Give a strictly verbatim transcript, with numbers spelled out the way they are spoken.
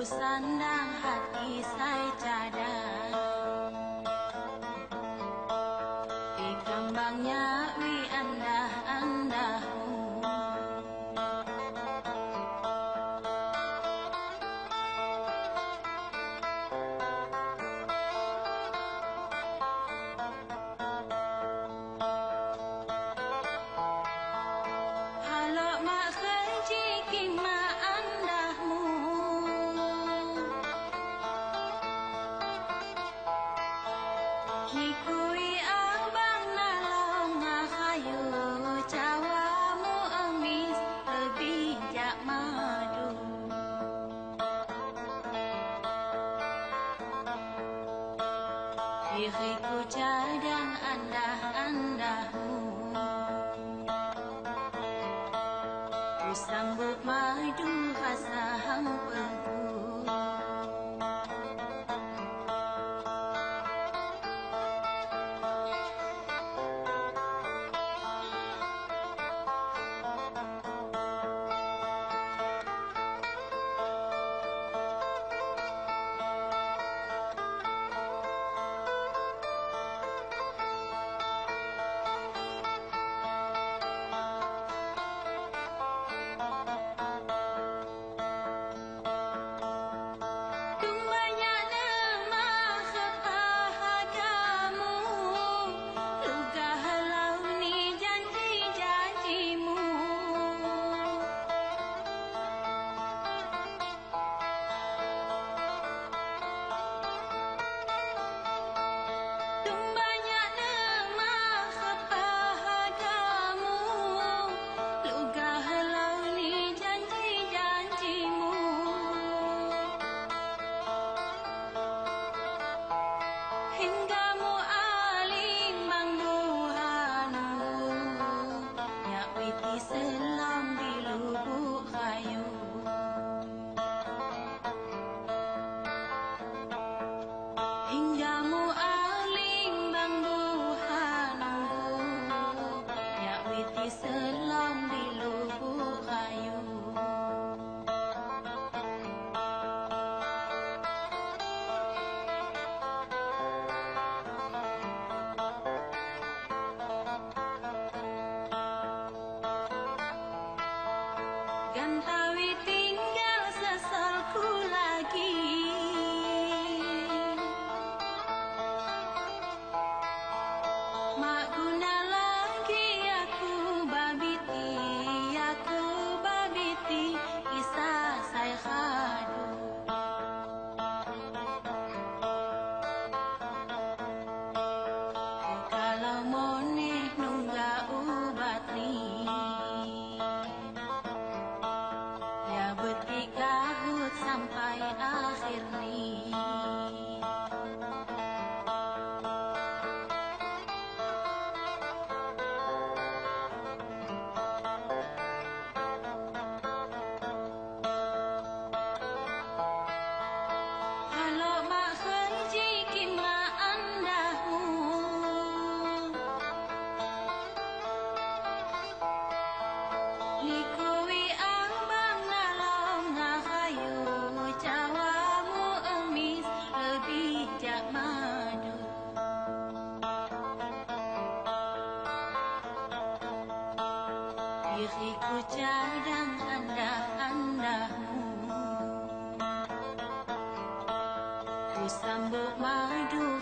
sandang hati saya cadang di kembangnya wi andah-andahmu. Halo mak kejikin mak andahmu, nikui abang nalong ngahayu cawamu emis lebih jak madu. Diriku cadang andah-andahmu, ku sambut madu rasa hampaku. Selam di lubuk kayu, hingga mu aling bambu hanunggu, ya witi selam di lubuk kayu. Gantawi tinggal sesalku lagi, mak guna lagi aku babiti, aku babiti kisah saya khadu. Kalau moneh nunggak ubat ni, beti kahut sampai akhir ni. Halo mak kejikin mak andahmu, nikui abang nalong ngahayu cawamu emis lebih jak madu. Diriku cadang andah-andahmu, ku sambut madu